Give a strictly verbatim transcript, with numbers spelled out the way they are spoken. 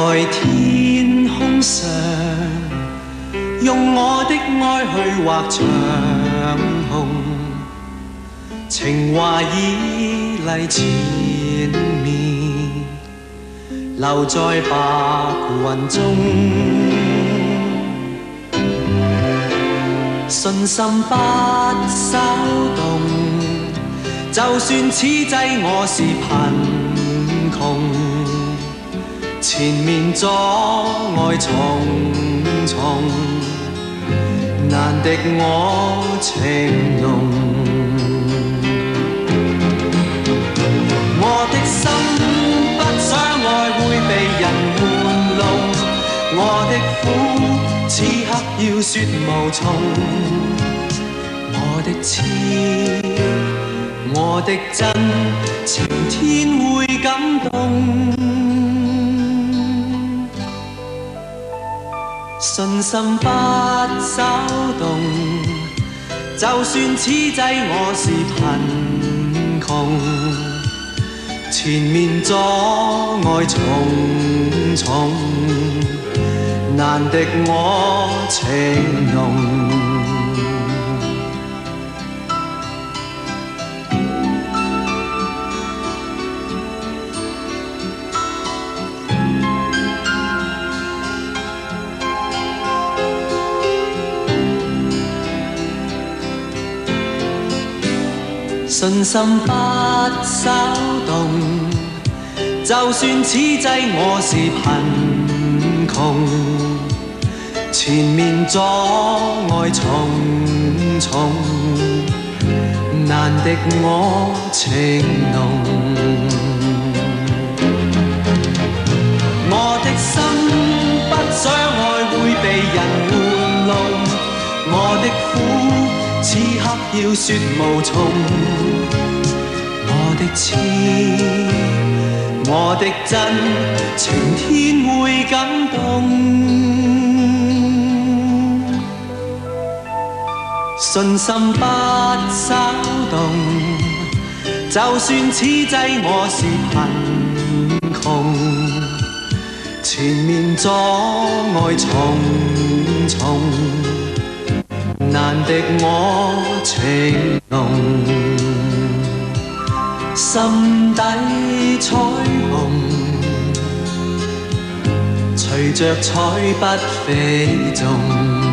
在天空上，用我的愛去畫長虹，情話已嚟前面，留在白雲中，信心不稍動，就算此際我是貧窮。前面阻礙重重，難敵我情濃。我的心不想愛會被人玩弄，我的苦此刻要說無從，我的痴，我的真，情天會感動。信心不稍動，就算此際我是貧窮，前面阻礙重重，難敵我情濃。信心不稍動，就算此際我是貧窮，前面阻礙重重，難敵我情濃。我的心不想愛會被人玩弄，我的苦此刻要說無從，我的痴，我的真，情天會感動。信心不稍動，就算此際我是貧窮，前面阻礙重重，難敵我情濃，心底彩虹，隨着彩筆飛縱。